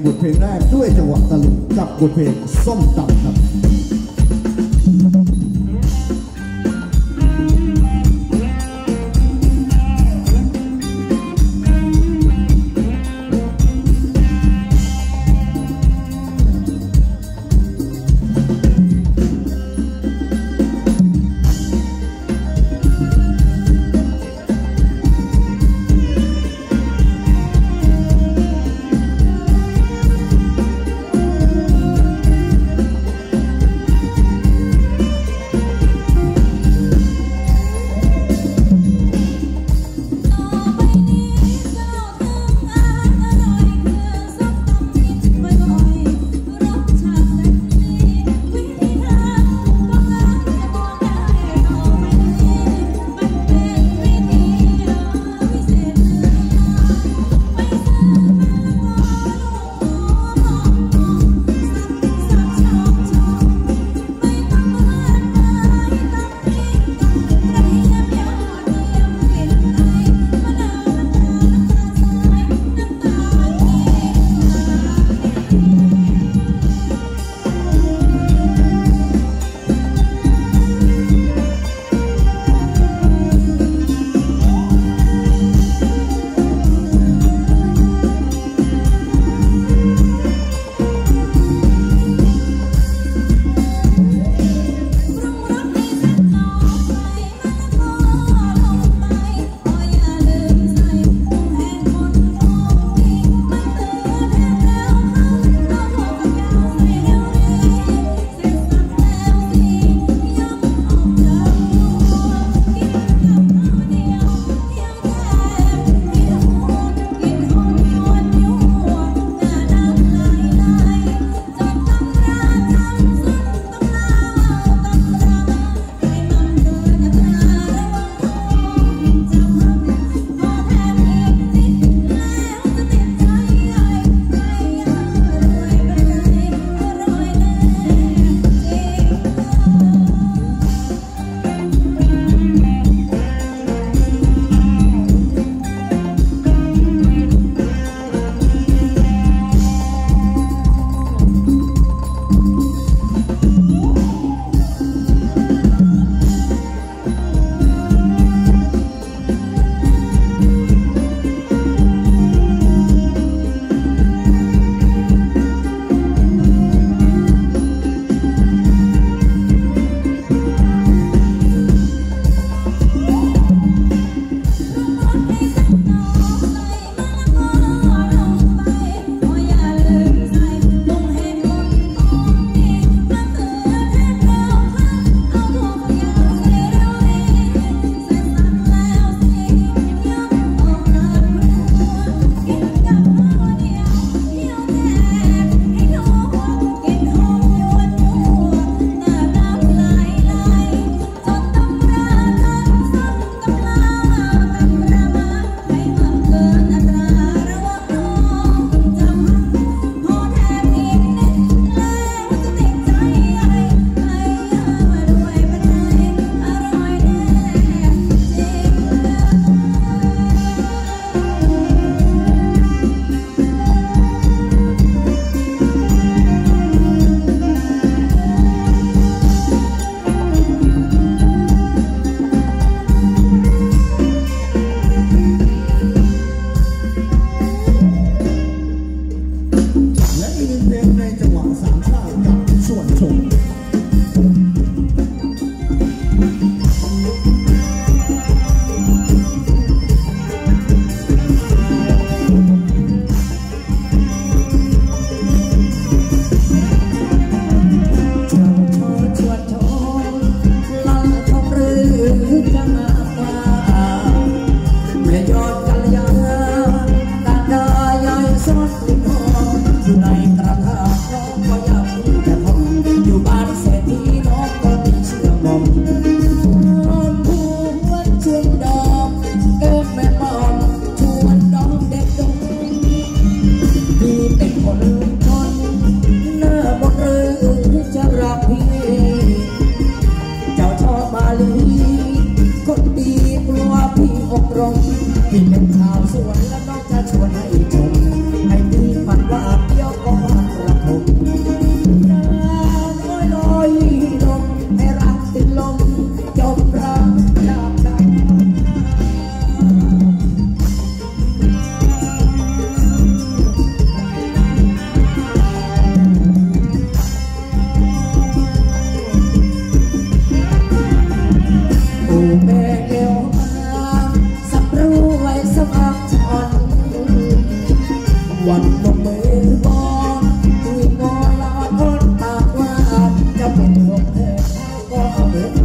บทเพลงแรกด้วยจังหวะตะลุงกับบทเพลงส้มตำครับ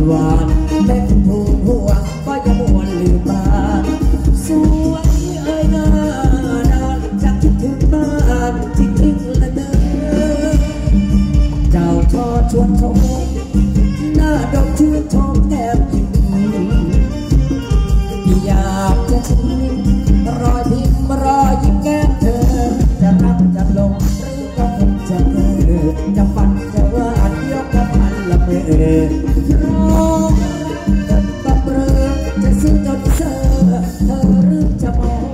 หวานแม้ถูกหัวก็จะมวนลืมบ้านสวยเอ้ยงานจะคิดถึงบ้านที่ทิ้งละเดินเจ้าทอชวนชมหน้าดอกชื่นชมแทบยิ้มอยากจะชิมรอยยิ้มแก้มเธอจะรับจะลงหรือก็คงจะเกิดจะฝันจะว่าเดียวกับพันละเมอร้องกันบับเรอจะซื้อจนเซอเธอหรือจะมอง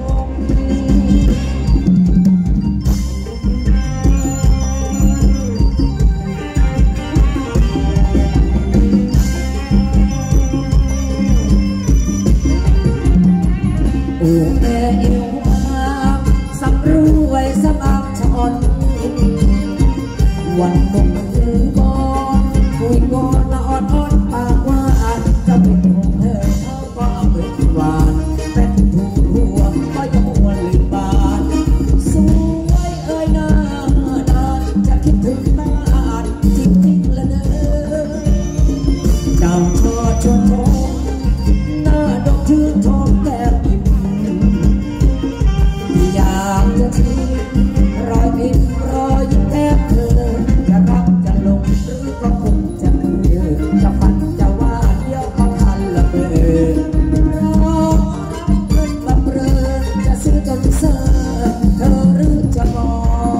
โอ้แม่เอวสำรวยสำอักชอนวันหนึ่งลืมก่อนคุยก่อนละอ่อนปากว่าจะเป็นของเธอเขาก็เอาไปหวานแต่ถูกหัวก็ยังมวนลืมบานสวยเอ้ยหน้าจะคิดถึงบ้านจริงๆละเด้อเจ้าทอชวนชมหน้าดอกชื่นชมแก้มยิ้มอยากจะทิ้งรอยยิ้มแก้มเธอจะรับจะลงหรือก็คงจะเลือจะฝันจะว่าเดียวก็ทันละเบอร้องเงินบับเรอจะซื้อจนเซอเธอหรือจะมอง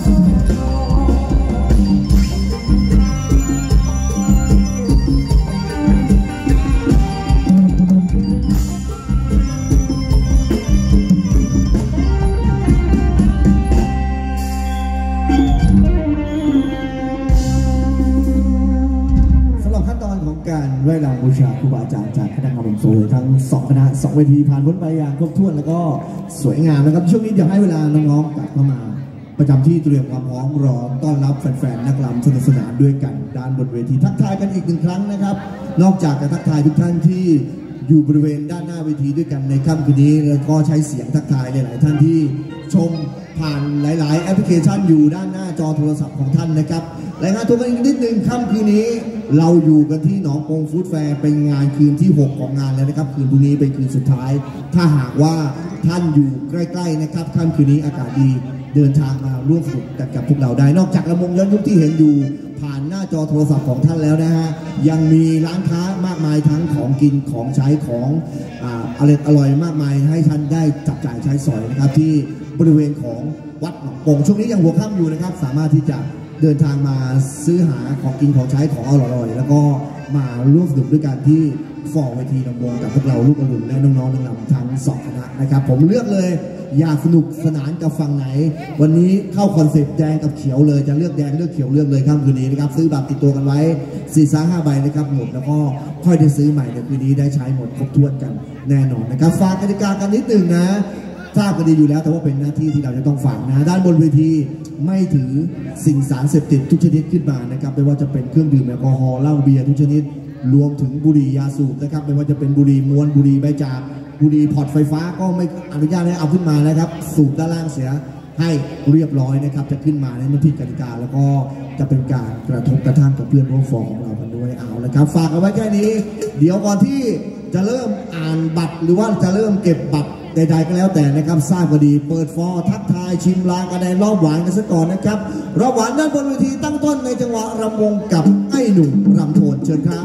การไหว้ลาบูชาครูบาอาจารย์จากคณะกรรมการทั้ง2คณะ2เวทีผ่านพ้นไปอย่างครบถ้วนแล้วก็สวยงามนะครับช่วงนี้เดี๋ยวให้เวลาน้องๆกลับเข้ามาประจำที่เตรียมความพร้อมรอต้อนรับแฟนๆนักรำสนุกสนานด้วยกันด้านบนเวทีทักทายกันอีก1 ครั้งนะครับนอกจากจะทักทายทุกท่านที่อยู่บริเวณด้านหน้าเวทีด้วยกันในค่ำคืนนี้แล้วก็ใช้เสียงทักทายหลายๆท่านที่ชมผ่านหลายๆแอปพลิเคชันอยู่ด้านหน้าจอโทรศัพท์ของท่านนะครับรายงานตัวกันอีกนิดนึงค่ำคืนนี้เราอยู่กันที่หนองปงฟู้ดแฟร์เป็นงานคืนที่6ของงานแล้วนะครับคืนพรุ่งนี้เป็นคืนสุดท้ายถ้าหากว่าท่านอยู่ใกล้ๆนะครับค่ำคืนนี้อากาศดีเดินทางมาร่วมสนุกกันกับพวกเราได้นอกจากลำวงย้อนยุคที่เห็นอยู่ผ่านหน้าจอโทรศัพท์ของท่านแล้วนะฮะยังมีร้านค้ามากมายทั้งของกินของใช้ของอร่อยมากมายให้ท่านได้จับจ่ายใช้สอยนะครับที่บริเวณของวัดหนองปงช่วงนี้ยังหัวค่ำอยู่นะครับสามารถที่จะเดินทางมาซื้อหาของกินของใช้ของอร่อยๆแล้วก็มาร่วมสนุกด้วยกันที่ฟอร์เวทีลำวงกับพวกเราลูกอรุณและน้องๆนางรำทั้ง2 คณะนะครับผมเลือกเลยอยากสนุกสนานกับฝั่งไหนวันนี้เข้าคอนเซ็ปต์แดงกับเขียวเลยจะเลือกแดงเลือกเขียวเลือกเลยค่ำคืนนี้นะครับซื้อบัตรติดตัวกันไว้4-5 ใบนะครับหมดแล้วก็ค่อยได้ซื้อใหม่ในคืนนี้ได้ใช้หมดครบถ้วนกันแน่นอนนะครับฝากกติกากันนิดนึงนะทราบกันดีอยู่แล้วแต่ว่าเป็นหน้าที่ที่เราจะต้องฝากนะด้านบนเวทีไม่ถือสิ่งสารเสพติดทุกชนิดขึ้นมานะครับไม่ว่าจะเป็นเครื่องดื่มแอลกอฮอล์เหล้าเบียร์ทุกชนิดรวมถึงบุหรี่ยาสูบนะครับไม่ว่าจะเป็นบุหรี่ม้วนบุหรี่ใบจากบุหรี่พอร์ตไฟฟ้าก็ไม่อนุญาตให้เอาขึ้นมานะครับสูบด้านล่างเสียให้เรียบร้อยนะครับจะขึ้นมาในมันผิดกติกาแล้วก็จะเป็นการกระทบกระทั่งกับเพื่อนร่วมฟอร์ของเรากันด้วยเอาละครับฝากเอาไว้แค่นี้เดี๋ยวก่อนที่จะเริ่มอ่านบัตรหรือว่าจะเริ่มเก็บบัตรใดๆก็แล้วแต่นะครับทราบพอดีเปิดฟอร์ทักทายชิมลางกระแดนรอบหวานกันซะก่อนนะครับรอบหวานด้านบนเวทีตั้งต้นในจังหวะรำวงกับไอ้หนุ่มรำโทนเชิญครับ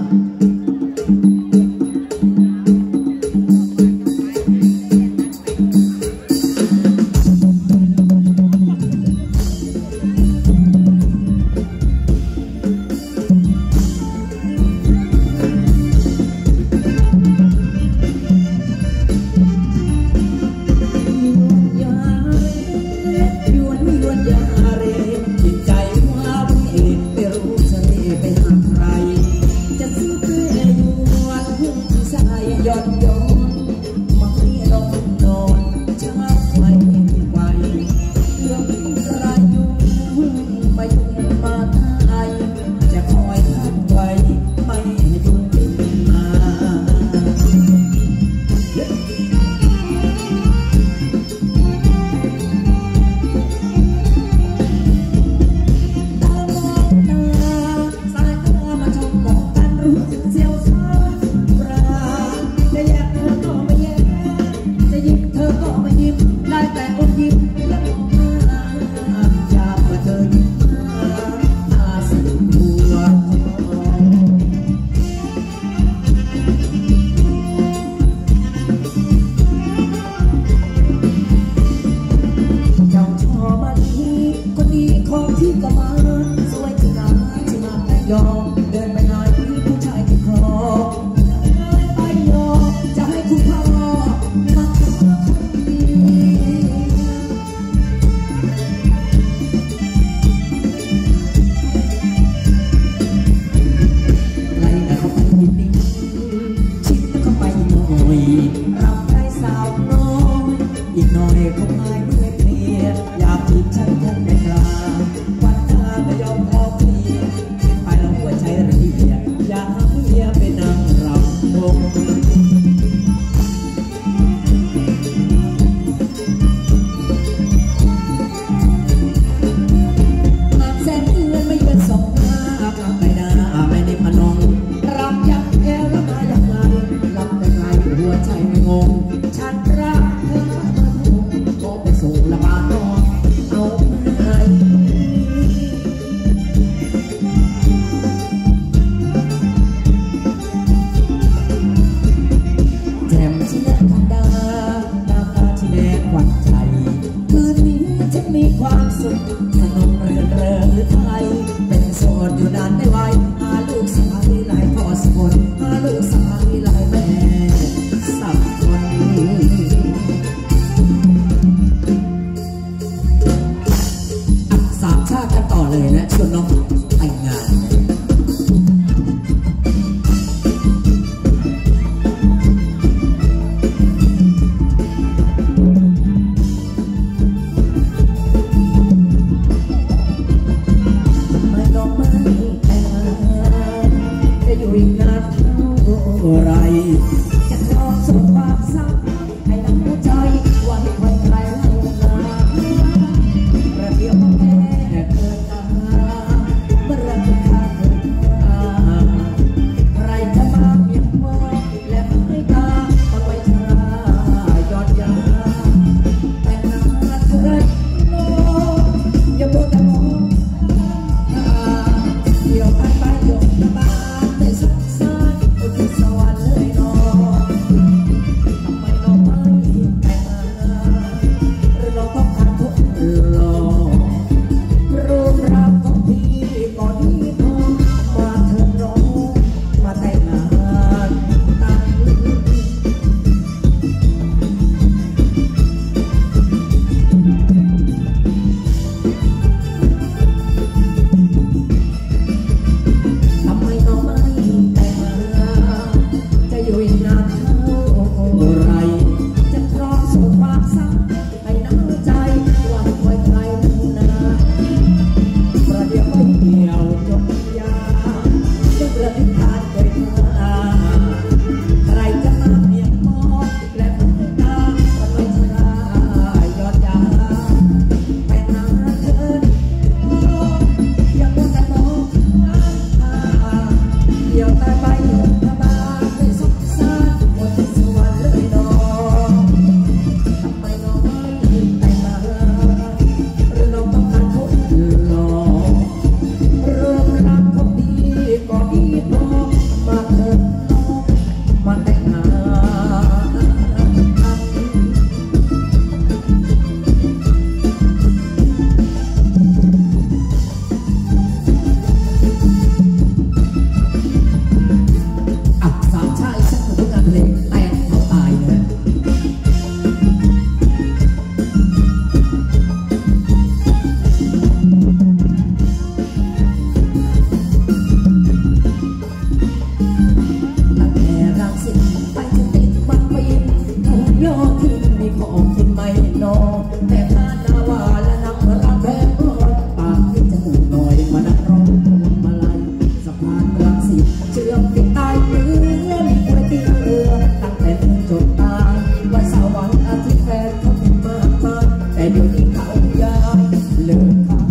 จิตใจว่าเองไม่รู้จะไปหาใครจะซื้อเชื่อมติดตายเนื้อมีก๋วยเตี๋ยวเรือตั้งแต่เดินจนตายวันเสาร์วันอาทิตย์แฟนเขาเป็นมากมายแต่เดี๋ยวนี้เขาย้ายเลิกขาย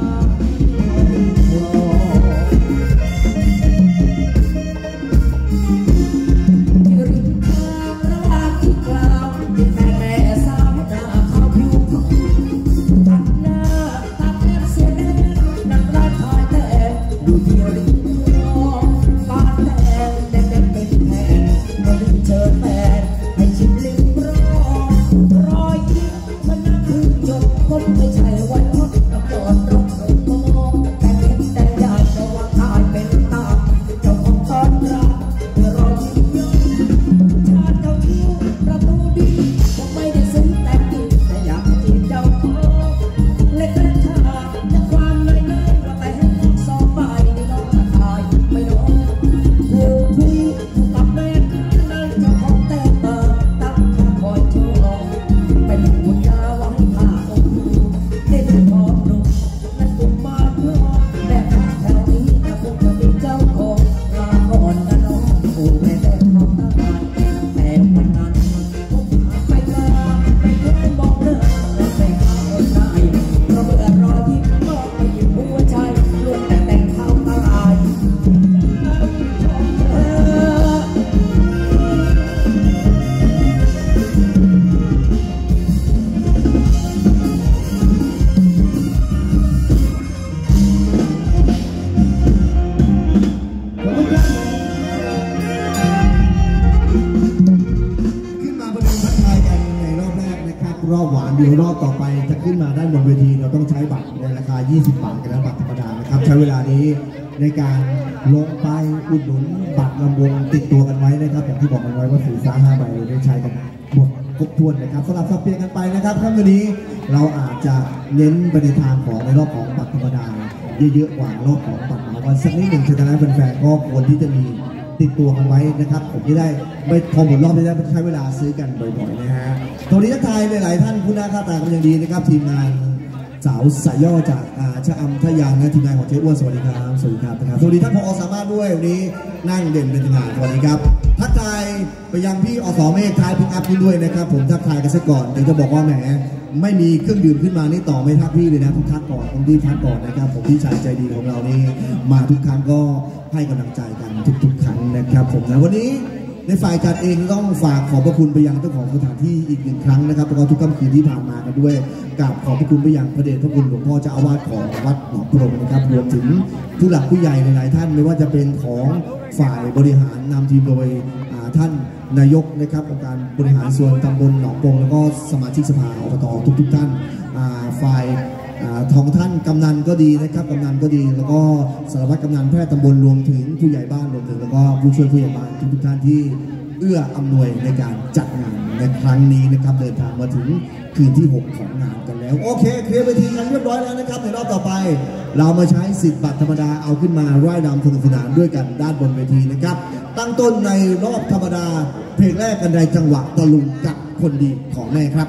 รอบหวานเดียวรอบต่อไปจะขึ้นมาได้บนเวทีเราต้องใช้บัตรในราคา20 บาทกันแล้วบัตรธรรมดานะครับใช้เวลานี้ในการลงไปอุดหนุนบัตรลำวงติดตัวกันไว้นะครับอย่างที่บอกกันไว้ว่า4-5 ใบได้ใช้กันหมดครบถ้วนนะครับสลับสับเปลี่ยนกันไปนะครับครั้งนี้เราอาจจะเน้นไปในทางของในรอบของบัตรธรรมดาเยอะๆกว่ารอบของบัตรเหมากันสักนิดหนึ่งฉะนั้นแฟนๆก็ควรที่จะมีติดตัวกันไว้นะครับผมจะได้ไม่พอหมดรอบจะได้ใช้เวลาซื้อกันบ่อยๆนะฮะตรงนี้ทักทายหลายๆท่านคุณหน้าค่าตากันอย่างดีนะครับทีมงานสาวสายย่อจากชะอำทะยางนะทีมงานของเจ๊อ้วนสวัสดีครับสวัสดีครับสวัสดีท่านผอ.สามารถด้วยวันนี้นั่งเด่นเป็นทีมงานสวัสดีครับทักทายไปยังพี่อสเมฆทายพิกอัพด้วยนะครับผมทักทายกันซะก่อนเดี๋ยวจะบอกว่าแหมไม่มีเครื่องดื่มขึ้นมานี่ต่อไม่ทักพี่เลยนะทุกทักก่อนต้องรีบทักก่อนนะครับผมพี่ชายใจดีของเรานี่มาทุกครั้งก็ให้กำลังใจกันทุกๆครั้งนะครับผมนะวันนี้ในฝ่ายจัดเองต้องฝากขอบพระคุณไปยังเจ้าของสถานที่อีกหนึ่งครั้งนะครับแล้วก็ทุกค่ำคืนที่ผ่านมากันด้วยกราบขอบพระคุณไปยังพระเดชพระคุณหลวงพ่อเจ้าอาวาสของวัดหนองพรมนะครับรวมถึงผู้หลักผู้ใหญ่หลายๆท่านไม่ว่าจะเป็นของฝ่ายบริหารนำทีมโดยท่านนายกนะครับองค์การบริหารส่วนตำบลหนองปงแล้วก็สมาชิกสภาอบตทุกท่านฝ่ายท้องท่านกำนันก็ดีนะครับกำนันก็ดีแล้วก็สารวัตรกำนันแพทย์ตำบลรวมถึงผู้ใหญ่บ้านรวมถึงแล้วก็ผู้ช่วยผู้ใหญ่บ้านทุกท่านที่เอื้ออำนวยในการจัดงานในครั้งนี้นะครับเดินทางมาถึงคืนที่6ของงานกันแล้วโอเคเคลียร์เวทีกันเรียบร้อยแล้วนะครับในรอบต่อไปเรามาใช้สิทธิ์บัตรธรรมดาเอาขึ้นมาร่ายรำสนุกสนานด้วยกันด้านบนเวทีนะครับตั้งต้นในรอบธรรมดาเพลงแรกกันในจังหวะตะลุงกับคนดีของแม่ครับ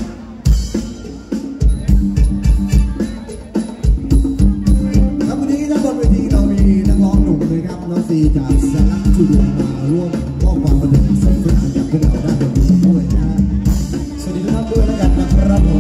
น้องซีจากสาระชุดมาร่วมมอบความบันเทิงสนุกสนานกับพวกเราด้านบนด้วยนะสวัสดีทุกท่านด้วยแล้วกันนะครับผม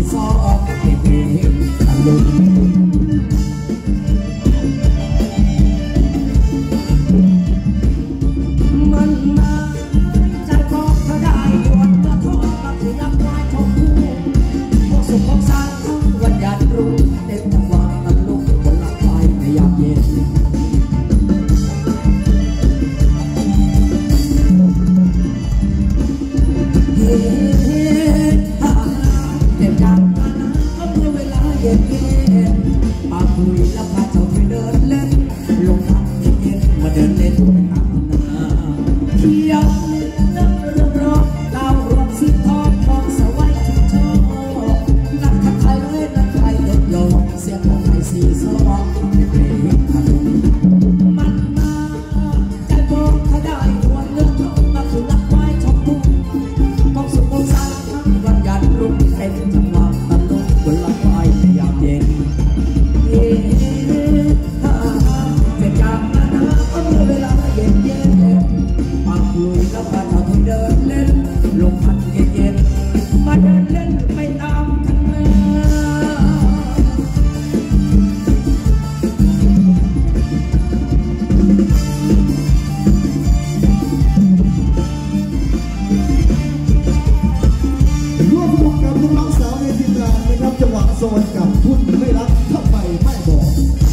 ซอในเพลงตะลุงมันมาใจพอเขาได้ดวงเมื่อทอกับที่รักไว้ชมพูพวกสุขของสร้างทั้งวันยันรุ่งเต็มจังหวะตะลุงบนหลังไฟในยามเย็นเต็มจังมานะเอาเมื่อเวลาเย็นมาคุยแล้วพาเจ้าไปเดินเล่นลงพักเย็นมาเดินเล่นไปตามนาเที่ยวเล่นเรื่องรอบเล่ารวมซื้อทองทองสวายชุดโชว์นักขัดไทยเล่นนักไทยเดินโยกเสียงของไทยสีสว่างในเพลงขนมมันมาใจบอกเขาได้ดวงเลือดทองมาคือนักไว้ชมพูกองสุขกองสร้างวันยันรุ่งเป็นจังหวะตะลุงบนหลังไฟในยามเย็นเจ็บจากมานะเอาเมื่อเวลาเย็นเย็นมาคุยแล้วพาเจ้าที่เดินเล่นลงพันเย็นมาเดินเล่นไปตามคันนาร่วมสนุกกับน้องๆสาวในทีมงานนะครับจังหวะโซนกับคุณไม่รักทำไมไม่บอก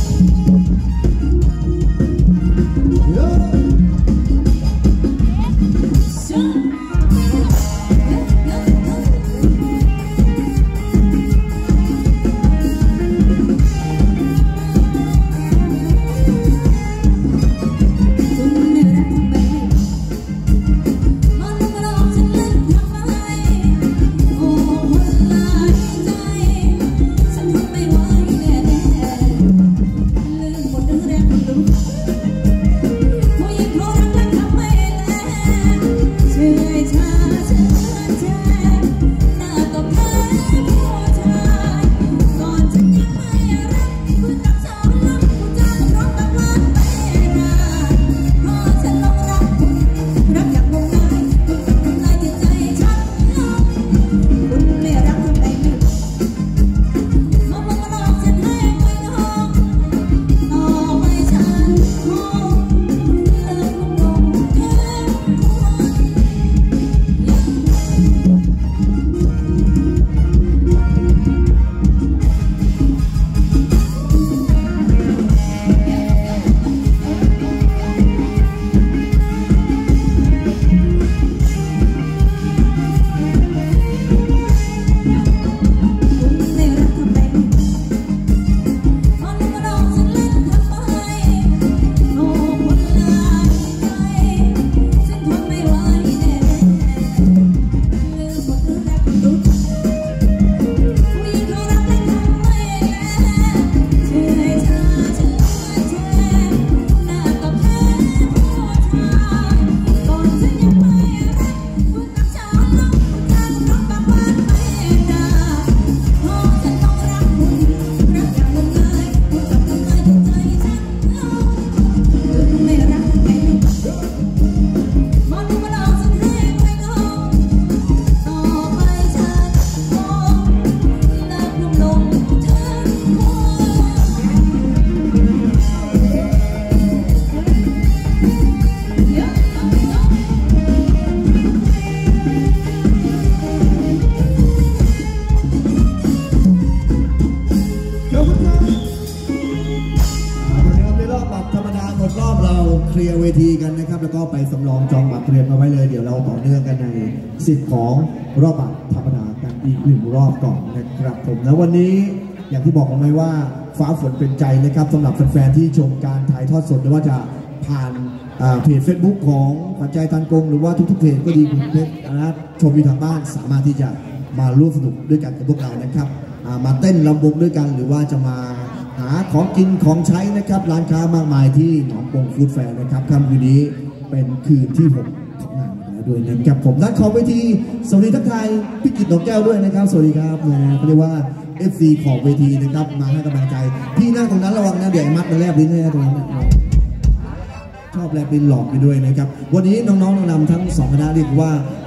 เคลียร์เวทีกันนะครับแล้วก็ไปสำรองจองบัตรเรียนมาไว้เลยเดี๋ยวเราต่อเนื่องกันในสิทธิ์ของรอบบัตรธรรมดากันอีก1 รอบก่อนนะครับผมแล้ววันนี้อย่างที่บอกกันไว้ว่าฟ้าฝนเป็นใจนะครับสำหรับแฟนๆที่ชมการถ่ายทอดสดไม่ว่าจะผ่านเพจ Facebook ของขวัญใจทันกงหรือว่าทุกๆเพจก็ดีคุณเพชรนะครับชมอยู่ทางบ้านสามารถที่จะมาร่วมสนุกด้วยกันกับพวกเรานะครับมาเต้นรำวงด้วยกันหรือว่าจะมาหาของกินของใช้นะครับร้านค้ามากมายที่หนองปงฟู้ดแฟร์นะครับค่ำคืนนี้เป็นคืนที่6ของงานแล้วด้วยนะครับผมนัดขอเวทีสวัสดีทักทายพี่กิตหนองแก้วด้วยนะครับสวัสดีครับนะเขาเรียกว่า FC ขอบเวทีนะครับมาให้กำลังใจพี่นั่งตรงนั้นระวังนะเดี๋ยวมัดมาแลบลิ้นให้นะตรงนั้นชอบแลบลิ้นหลอกไปด้วยนะครับวันนี้น้องๆนำทั้ง2คณะเรียกว่า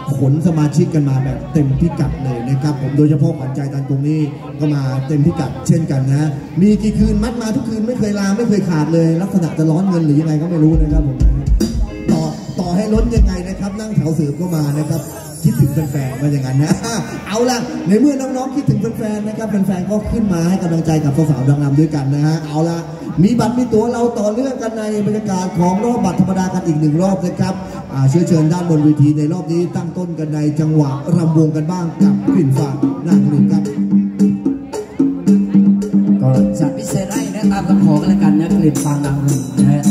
ขนสมาชิกกันมาแบบเต็มพิกัดเลยนะครับผมโดยเฉพาะขวัญใจตันตรงนี้ก็มาเต็มพิกัดเช่นกันนะมีกี่คืนมัดมาทุกคืนไม่เคยลาไม่เคยขาดเลยลักษณะจะร้อนเงินหรือยังไงก็ไม่รู้นะครับผมต่อให้ล้นยังไงนะครับนั่งแถวสืบก็มานะครับคิดถึงแฟนๆมาอย่างนั้นนะเอาล่ะในเมื่อน้องๆคิดถึงแฟนๆนะครับแฟนๆก็ขึ้นมาให้กำลังใจกับสาวๆดังนำด้วยกันนะฮะเอาล่ะมีบัตรมีตั๋วเราต่อเนื่องกันในบรรยากาศของรอบบัตรธรรมดากันอีก1รอบนะครับเชิญด้านบนเวทีในรอบนี้ตั้งต้นกันในจังหวะรำวงกันบ้างกับกลิ่นฝากหน้าหนึ่งครับก็จัดพิเศษให้นะตามคำขอกันแล้วกันนะกลิ่นฟางดังหนึ่งนะฮะ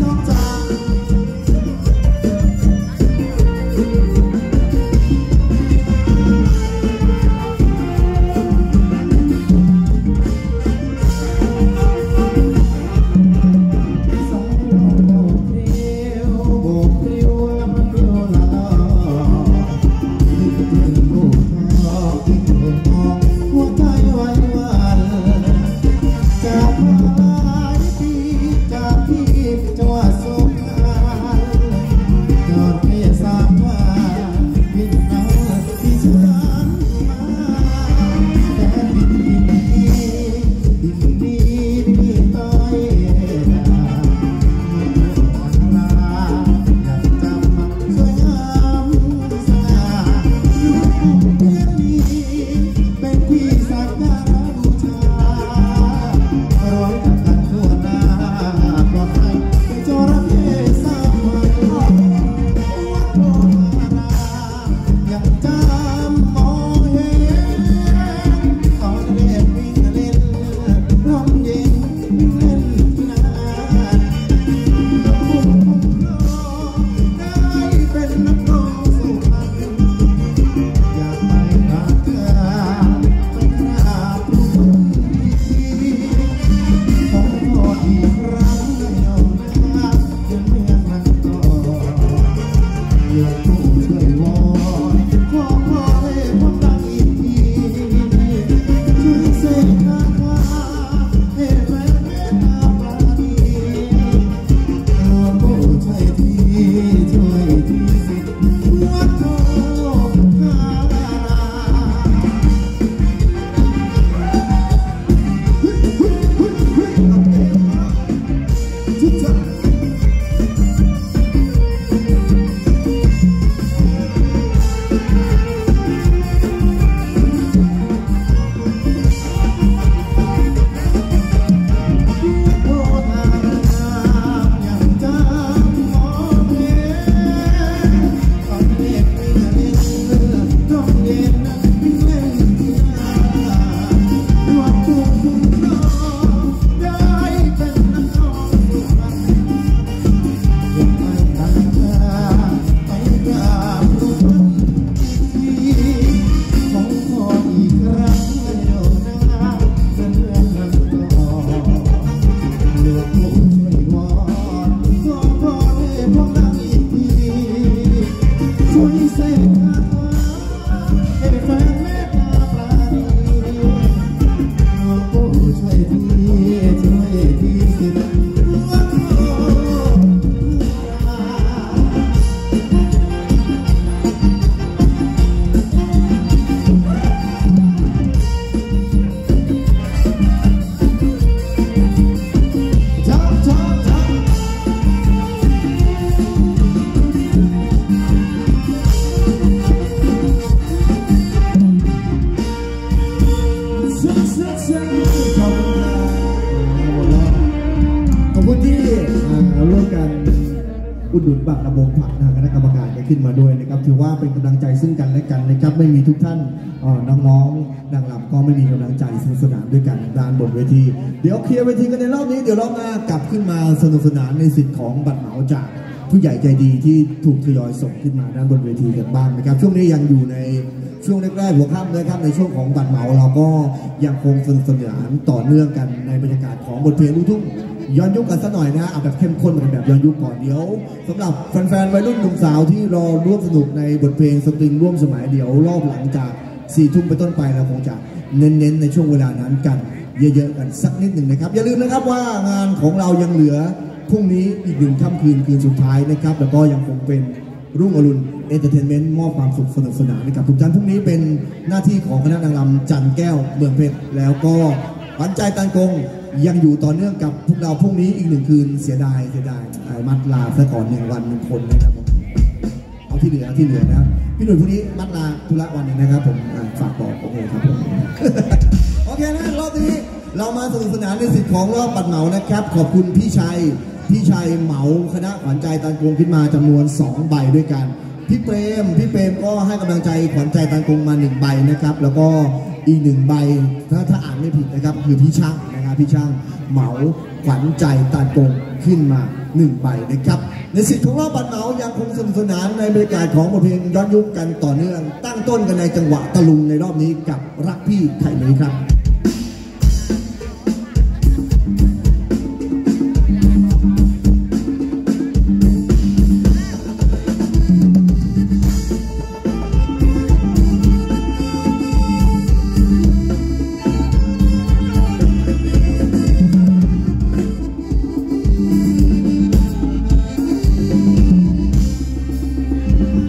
องจ๋าอุดหนุนบัตรระบบผักทางคณะกรรมการจะขึ้นมาด้วยนะครับถือว่าเป็นกำลังใจซึ่งกันและกันนะครับไม่มีทุกท่านน้องๆนางรำก็ไม่มีกำลังใจสนุกสนานด้วยกันด้านบนเวทีเดี๋ยวเคลียร์เวทีกันในรอบนี้เดี๋ยวรอบหน้ากลับขึ้นมาสนุกสนานในสิทธิ์ของบัตรเหมาจากผู้ใหญ่ใจดีที่ถูกทยอยส่งขึ้นมาด้านบนเวทีกันบ้างนะครับช่วงนี้ยังอยู่ในช่วงแรกๆหัวค่ำนะครับในช่วงของบัตรเหมาเราก็ยังคงสนุกสนานต่อเนื่องกันในบรรยากาศของบทเพลงลูกทุ่งย้อนยุคกันสักหน่อยนะเอาแบบเข้มข้นกันแบบย้อนยุคก่อนเดี๋ยวสำหรับแฟนๆวัยรุ่นหนุ่มสาวที่รอร่วมสนุกในบทเพลงสตริงร่วมสมัยเดี๋ยวรอบหลังจาก4 ทุ่มไปต้นไปเราคงจะเน้นในช่วงเวลานั้นกันเยอะๆกันสักนิดหนึ่งนะครับอย่าลืมนะครับว่างานของเรายังเหลือพรุ่งนี้อีก1 ค่ำคืนสุดท้ายนะครับแล้วก็ยังคงเป็นรุ่งอรุณเอนเตอร์เทนเมนต์มอบความสุขสนุกสนานให้กับทุกท่านพรุ่งนี้เป็นหน้าที่ของคณะนางรำจันแก้วเมืองเพชรแล้วก็ขวัญใจตันกงยังอยู่ต่อเนื่องกับพวกเราพรุ่งนี้อีก1 คืนเสียดายมัดลาซะก่อน1 วัน1 คนนะครับผมเอาที่เหลือนะพี่หนุ่ยพรุ่งนี้มัดลาธุระวันนึงนะครับผมฝากบอกโอเคครับผมโอเคนะรอบนี้เรามาสนุกสนานในสิทธิ์ของรอบบัตรเหมานะครับขอบคุณพี่ชัยเหมาคณะขวัญใจตันกงขึ้นมาจำนวน2 ใบด้วยกันพี่เปรมก็ให้กำลังใจขวัญใจตันกงมา1 ใบนะครับแล้วก็อีก1 ใบถ้าอ่านไม่ผิดนะครับคือพี่ช่างนะครับพี่ช่างเหมาขวัญใจตันกงขึ้นมา 1 ใบนะครับในสิทธิ์ของรอบบัตรเหมายังคงสนุกสนานในบรรยากาศของบทเพลงย้อนยุคกันต่อเนื่องตั้งต้นกันในจังหวะตะลุงในรอบนี้กับรักพี่ไทยเลยครับ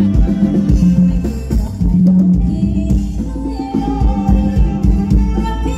รัก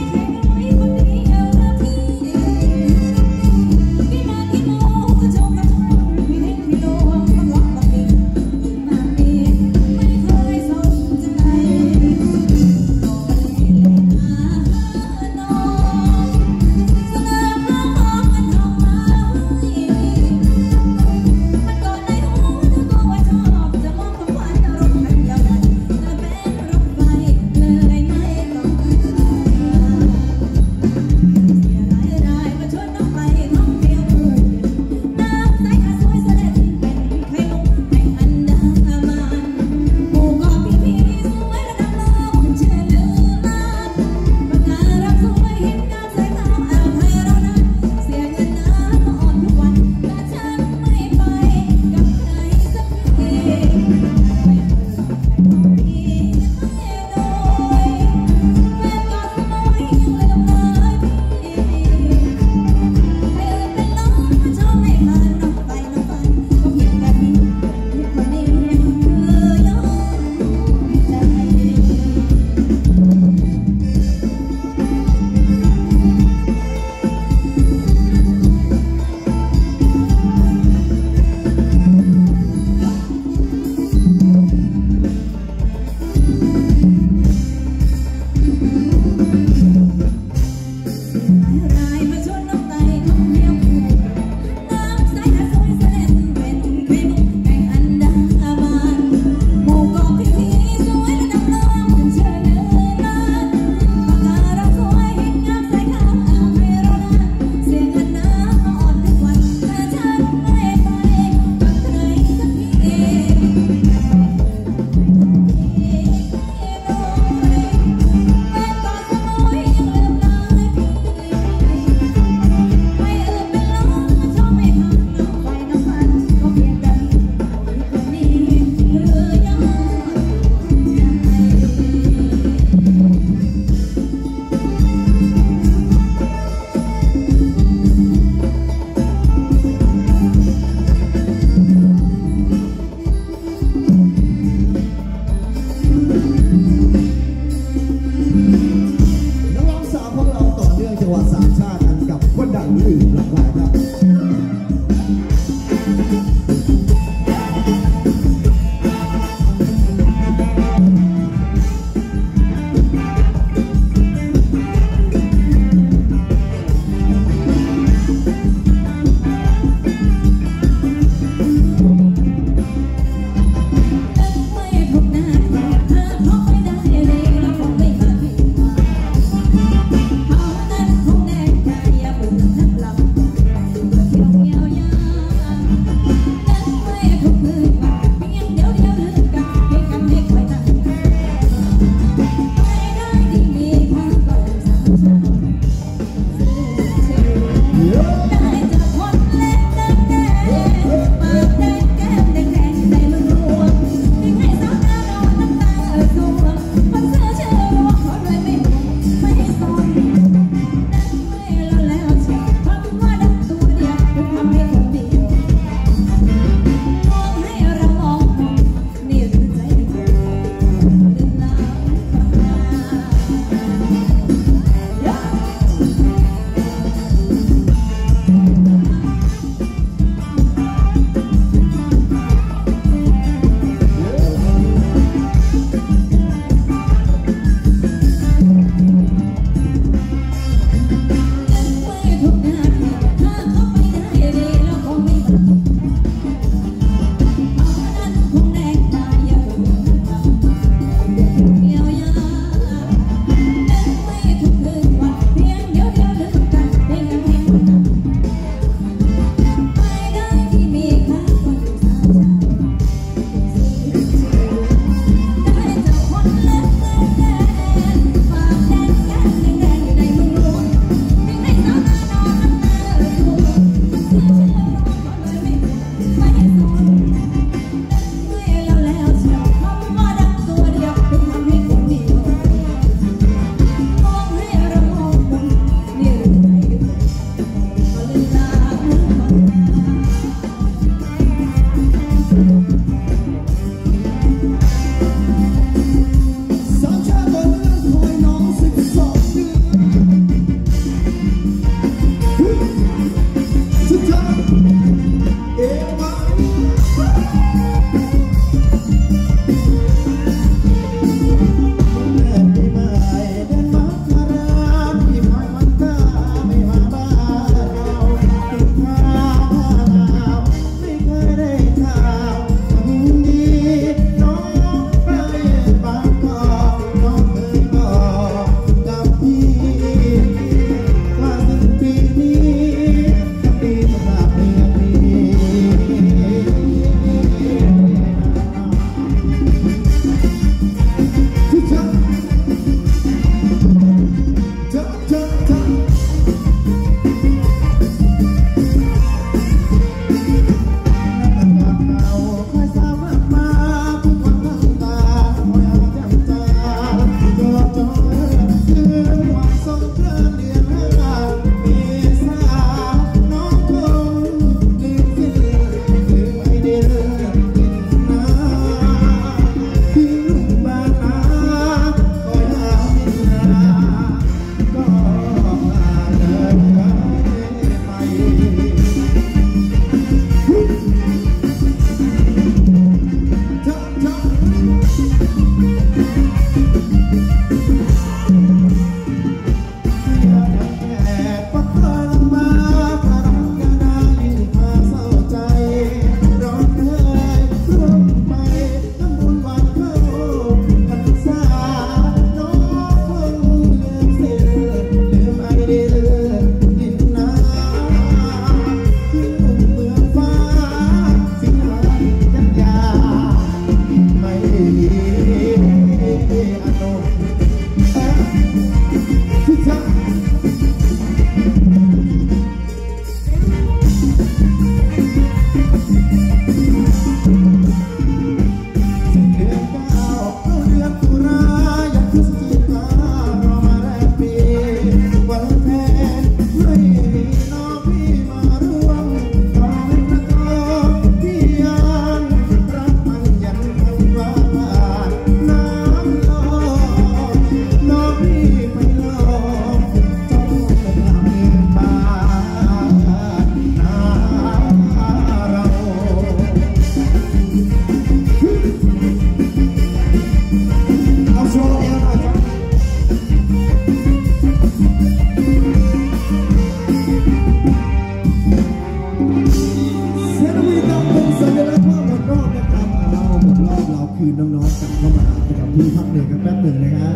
เป็นสัญลักษณ์ว่าหมดรอบนะครับเราหมดรอบเราคืนน้องๆกลับเข้ามาประจำที่พักเหนื่อยกันแป๊บหนึ่งนะฮะ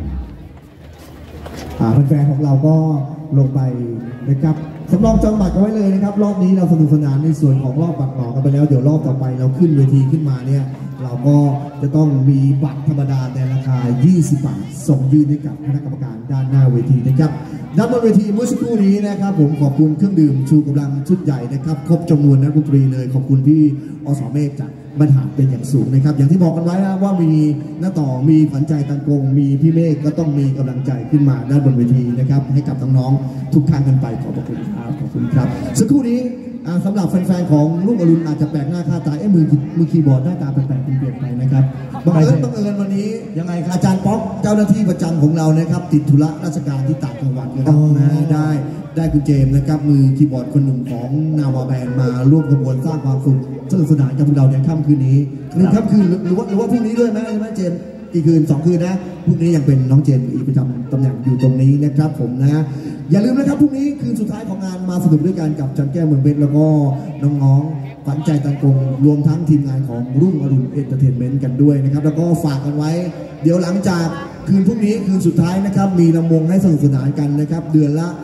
แฟนๆของเราก็ลงไปนะครับสำรองจองบัตรกันไว้เลยนะครับรอบนี้เราสนุกสนานในส่วนของรอบบัตรเหมากันไปแล้วเดี๋ยวรอบต่อไปเราขึ้นเวทีขึ้นมาเนี่ยเราก็จะต้องมีบัตรธรรมดาในราคา20 บาทส่งยื่นให้กับคณะกรรมการด้านหน้าเวทีนะครับด้านบนเวทีเมื่อสักครู่นี้นะครับผมขอบคุณเครื่องดื่มชูกำลังชุดใหญ่นะครับครบจำนวนนักดนตรีเลยขอบคุณพี่อสเมฆจากบรรหารเป็นอย่างสูงนะครับอย่างที่บอกกันไว้นะว่ามีหน้าต่อมีขวัญใจตังกงมีพี่เมฆก็ต้องมีกำลังใจขึ้นมาด้านบนเวทีนะครับให้กับน้องๆทุกท่านกันไปขอบคุณครับขอบคุณครับสักครู่นี้สำหรับแฟนๆของลูกอรุณอาจจะแปลกหน้าค่าตามือคีย์บอร์ดหน้าตาแปลกๆเปลี่ยนไปนะครับบังเอิญวันนี้ยังไงครับอาจารย์ป๊อกเจ้าหน้าที่ประจำของเรานะครับติดธุระราชการที่ต่างจังหวัดนะครับได้คุณเจมส์นะครับมือคีย์บอร์ดคนหนุ่มของนาวาแบนมาร่วมขบวนสร้างความสุขสนุกสนานกับพวกเราในค่ำคืนนี้1 ค่ำคืนหรือว่าพรุ่งนี้ด้วยไหมใช่ไหมเจมส์กี่คืน2 คืนนะพรุ่งนี้ยังเป็นน้องเจมส์อีกประจำตำแหน่งอยู่ตรงนี้นะครับผมนะอย่าลืมนะครับพรุ่งนี้คืนสุดท้ายของงานมาสนุกด้วยกันกับจันแก้วเมืองเพชรแล้วก็น้องๆขวัญใจตังกงรวมทั้งทีมงานของรุ่งอรุณเอนเตอร์เทนเมนต์กันด้วยนะครับแล้วก็ฝากกันไว้เดี๋ยวหลังจากคืนพรุ่งนี้คืนสุดท้ายนะครับมีลำวงให้สนุกสนานกันนะครับเดือนละ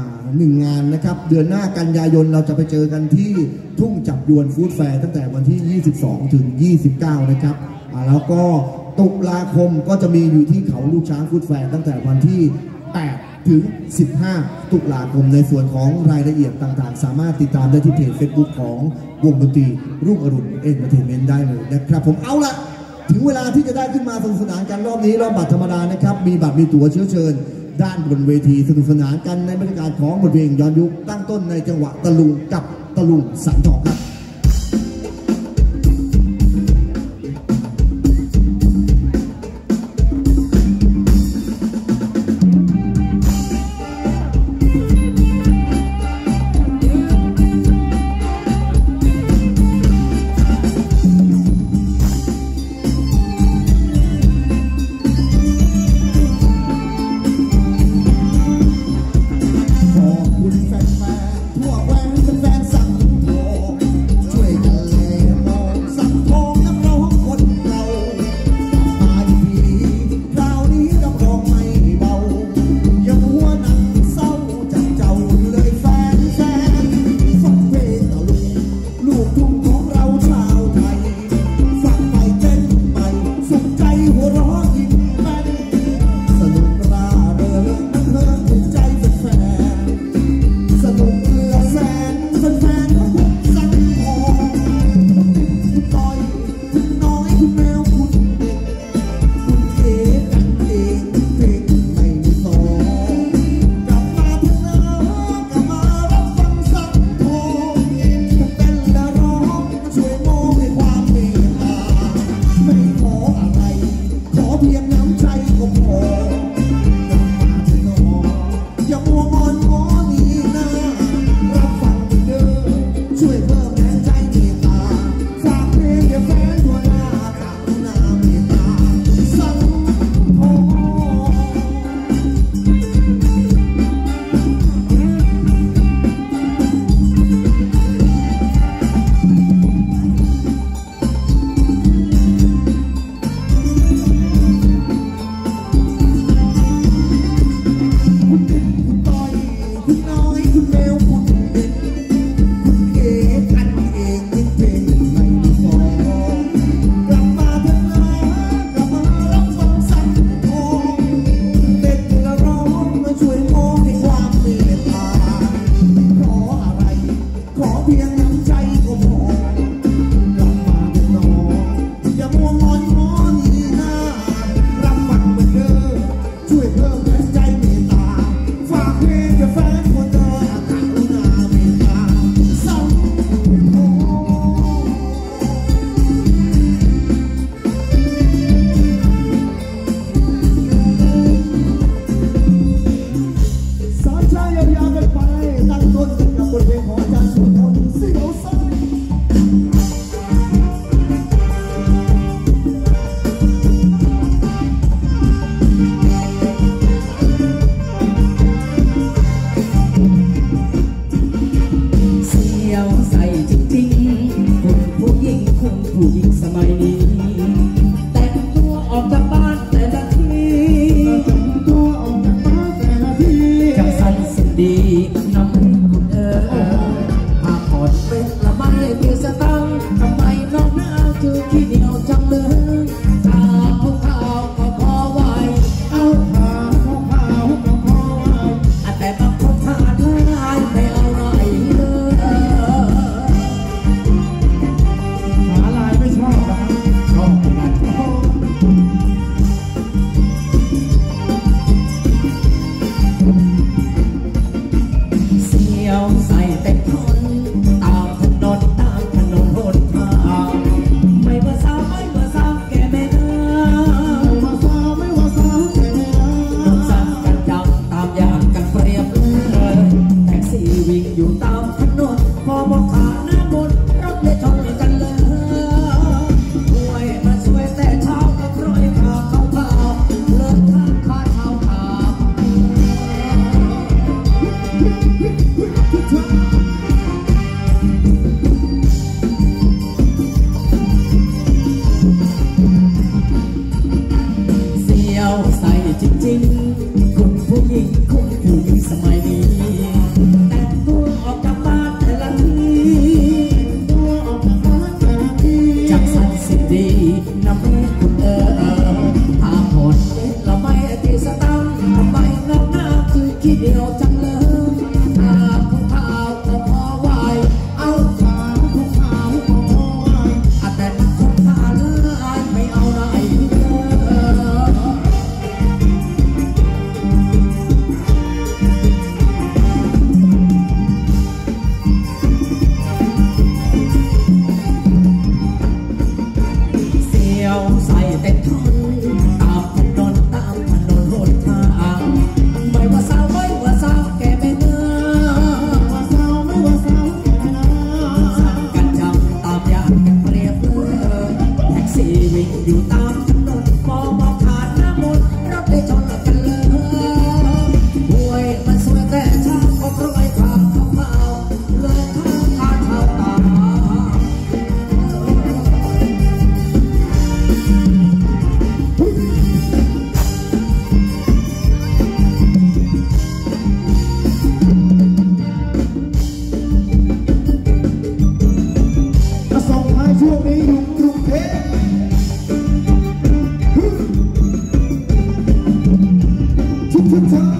1 งานนะครับเดือนหน้ากันยายนเราจะไปเจอกันที่ทุ่งจับยวนฟู้ดแฟร์ตั้งแต่วันที่22 ถึง 29นะครับแล้วก็ตุลาคมก็จะมีอยู่ที่เขาลูกช้างฟู้ดแฟร์ตั้งแต่วันที่8 ถึง 15 ตุลาคมในส่วนของรายละเอียดต่างๆสามารถติดตามได้ที่เพจ Facebook ของวงดนตรีรุ่งอรุณเอนเตอร์เทนเมนต์ได้เลยนะครับผมเอาละถึงเวลาที่จะได้ขึ้นมาสนุกสนานกันรอบนี้รอบบัตรธรรมดานะครับมีบัตรมีตั๋วเชื้อเชิญด้านบนเวทีสนุกสนานกันในบรรยากาศของบทเพลงย้อนยุคตั้งต้นในจังหวะตะลุงกับตะลุงสันทองครับขอบคุณแฟนๆทั่วแคว้นแฟนๆสังทองอยู่ตามถนนมองผ่านหน้ามนต์รถได้ชนกันเลยห่วยมันสวยแต่ช้าก็เพราะไอ้ข่าวเขาเมาเลยทางการเท้าตาช่วงนี้อยู่กรุงเทพทุกท่าน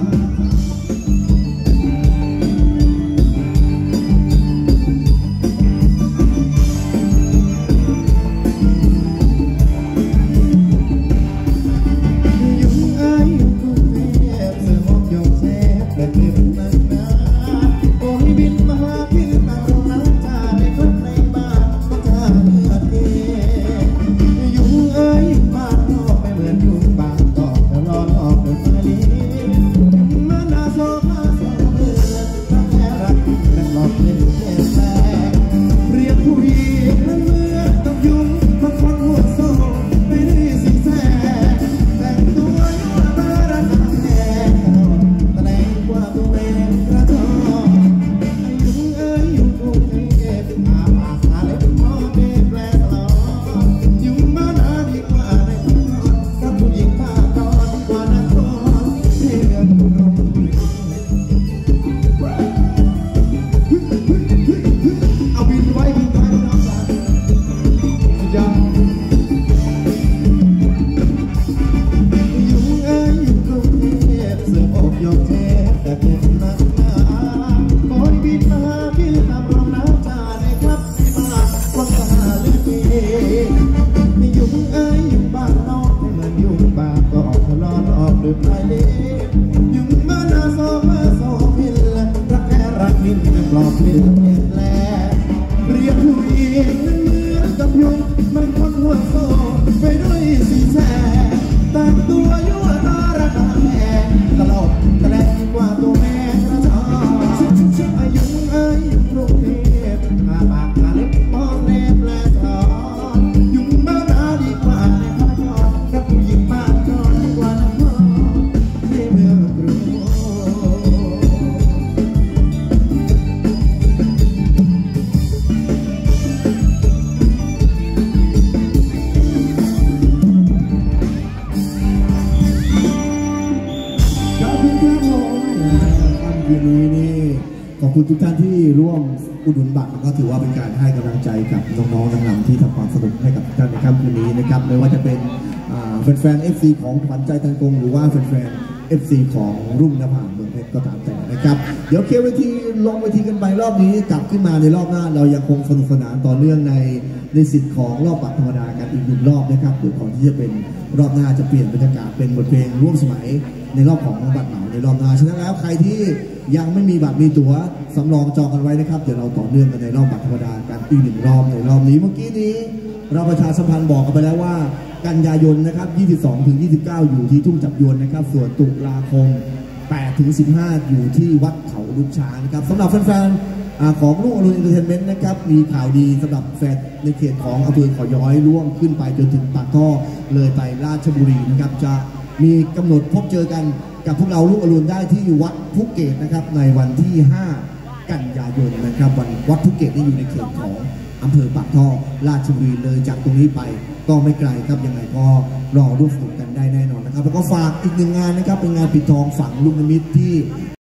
ขอบคุณทุกท่านที่ร่วมอุดหนุนบัตรก็ถือว่าเป็นการให้กำลังใจกับน้องๆนางรำที่ทำความสนุกให้กับท่านในค่ำคืนนี้นะครับไม่ว่าจะเป็นแฟนๆ FC ของขวัญใจตันกงหรือว่าแฟนๆ FC ของรุ่งนภาเมืองเพชรก็ตามแต่นะครับเดี๋ยวเคลียร์เวทีลงเวทีกันไปรอบนี้กลับขึ้นมาในรอบหน้าเรายังคงสนุกสนานต่อเนื่องในสิทธิ์ของรอบบัตรธรรมดากันอีก1 รอบนะครับเดี๋ยวก่อนที่จะเป็นรอบหน้าจะเปลี่ยนบรรยากาศเป็นบทเพลงร่วมสมัยในรอบของบัตรเหมาในรอบหน้าฉะนั้นแล้วใครที่ยังไม่มีบัตรมีตั๋วสำรองจองกันไว้นะครับเดี๋ยวเราต่อเนื่องกันในรอบบัตรธรรมดากันอีก1 รอบในรอบนี้เมื่อกี้นี้เราประชาสัมพันธ์บอกกันไปแล้วว่ากันยายนนะครับ22 ถึง 29อยู่ที่ทุ่งจับยวนนะครับส่วนตุลาคม8 ถึง 15อยู่ที่วัดเขาลูกช้างนะครับสำหรับแฟนๆของลูกอรุณเอนเตอร์เทนเมนต์นะครับมีข่าวดีสำหรับแฟนในเขตของอำเภอเขาย้อยล่วงขึ้นไปจนถึงปากท่อเลยไปราชบุรีนะครับจะมีกำหนดพบเจอกันกับพวกเราลูกอรุณได้ที่วัดภูเก็ตนะครับในวันที่ 5 กันยายนนะครับวัดภูเก็ตนี่อยู่ในเขตของอำเภอปากท่อราชบุรีเลยจากตรงนี้ไปก็ไม่ไกลครับยังไงก็รอร่วมสนุกกันได้แน่นอนนะครับแล้วก็ฝากอีก1 งานนะครับเป็นงานปิดทองฝังลูกนิมิตที่